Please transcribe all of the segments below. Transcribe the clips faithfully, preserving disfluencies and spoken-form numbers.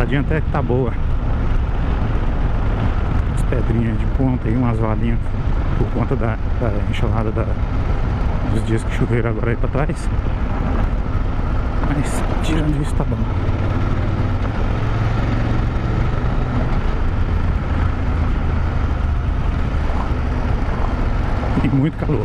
estradinha até que tá boa. As pedrinhas de ponta e umas valinhas por conta da, da enxurrada da, dos dias que choveram agora aí pra trás. Mas tirando isso tá bom. E muito calor.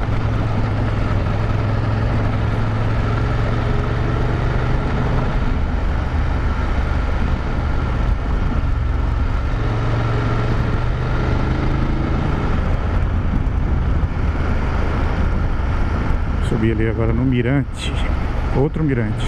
Subi ali agora no mirante. Outro mirante.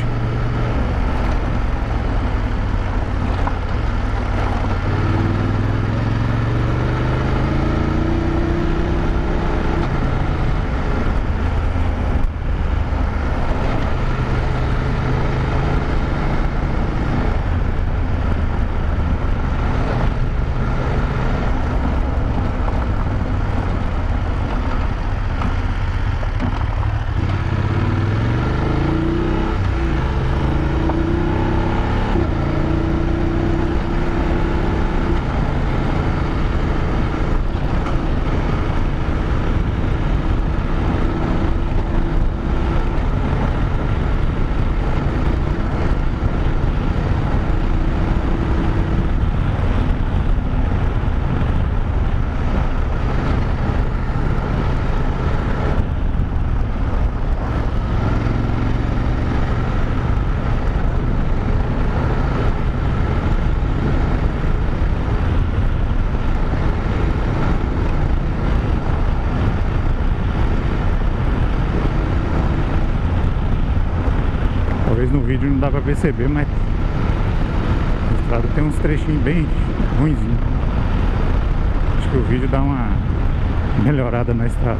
Talvez no vídeo não dá pra perceber, mas a estrada tem uns trechinhos bem ruinzinhos. Acho que o vídeo dá uma melhorada na estrada.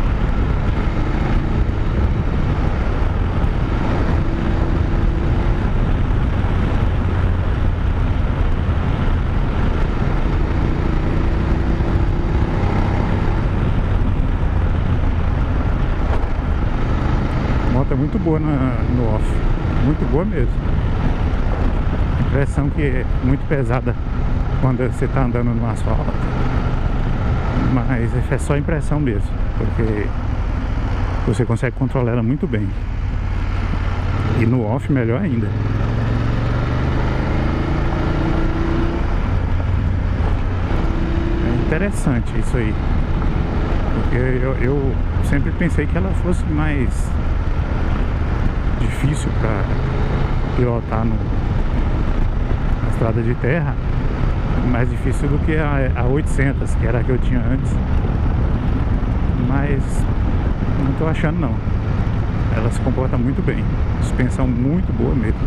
A moto é muito boa na, no off. Muito boa mesmo. Impressão que é muito pesada quando você está andando no asfalto. Mas é só impressão mesmo, porque você consegue controlar ela muito bem. E no off melhor ainda. É interessante isso aí. Porque eu, eu sempre pensei que ela fosse mais difícil para pilotar no, na estrada de terra, mais difícil do que a, a oitocentos, que era a que eu tinha antes. Mas não tô achando não. Ela se comporta muito bem, suspensão muito boa mesmo.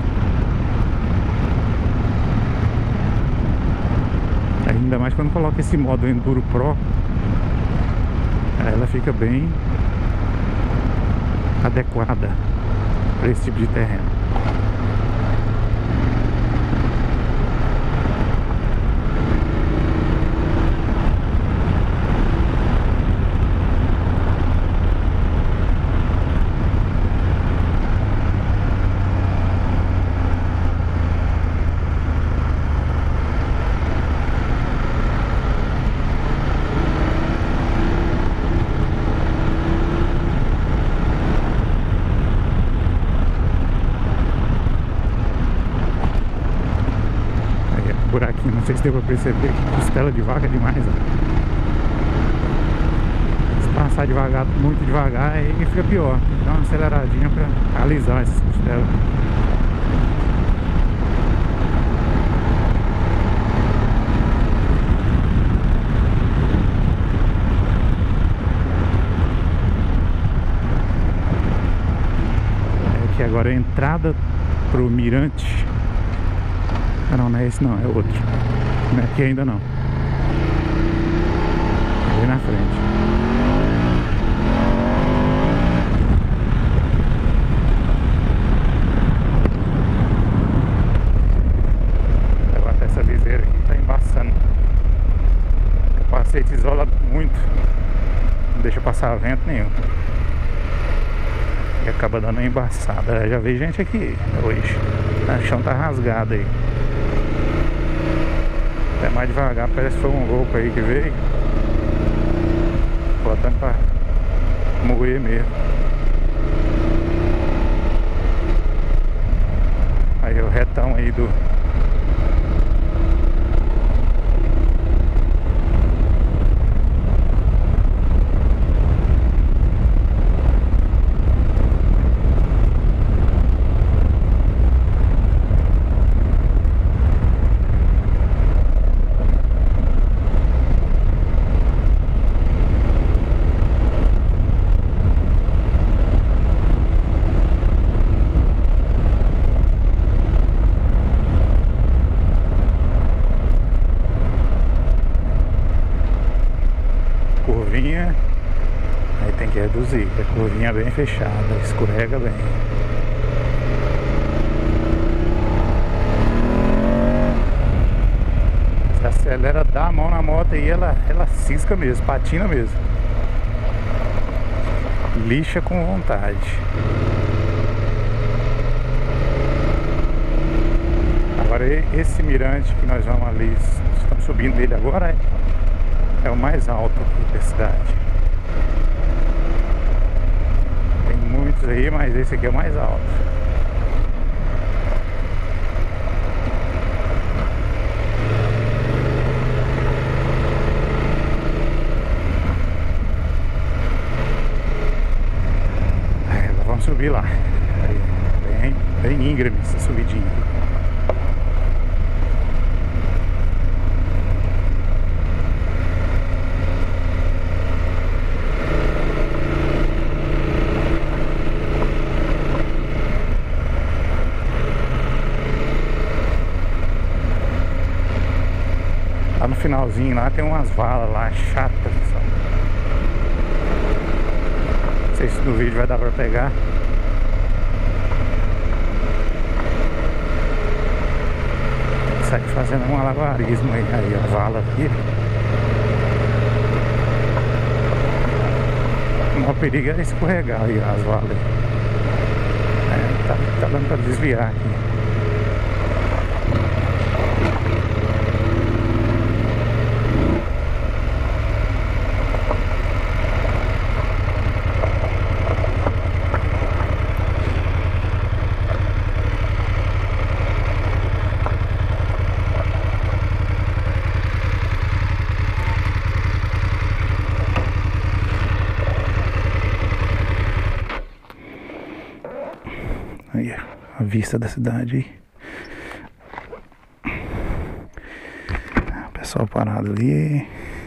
Ainda mais quando coloca esse modo Enduro Pro, ela fica bem adequada para esse tipo de terreno. Buraquinho, não sei se deu pra perceber que costela de vaca é demais, ó. Se passar devagar, muito devagar, aí fica pior. Dá uma aceleradinha pra alisar essas costelas. É que agora é a entrada pro mirante. Ah, não, não é esse não, é outro. Não é aqui ainda não. Ali na frente. Agora essa viseira aqui tá embaçando. O capacete isola muito. Não deixa passar vento nenhum. E acaba dando uma embaçada. Já vi gente aqui hoje. O chão tá rasgado aí. Até mais devagar, parece que foi um louco aí que veio botando pra moer mesmo. Aí o retão aí do curvinha, aí tem que reduzir, a curvinha bem fechada, escorrega bem. Você acelera, dá a mão na moto e ela, ela cisca mesmo, patina mesmo. Lixa com vontade. Agora esse mirante que nós vamos ali, estamos subindo dele agora, é É o mais alto aqui da cidade. Tem muitos aí, mas esse aqui é o mais alto. Aí, vamos subir lá. Bem, bem íngreme essa subidinha. Lá no finalzinho lá tem umas valas lá chatas, sabe? Não sei se no vídeo vai dar pra pegar. Sai fazendo um malabarismo aí, aí a vala aqui. O maior perigo é escorregar aí as valas. É, tá, tá dando pra desviar aqui. Aí, a vista da cidade aí. O pessoal parado ali.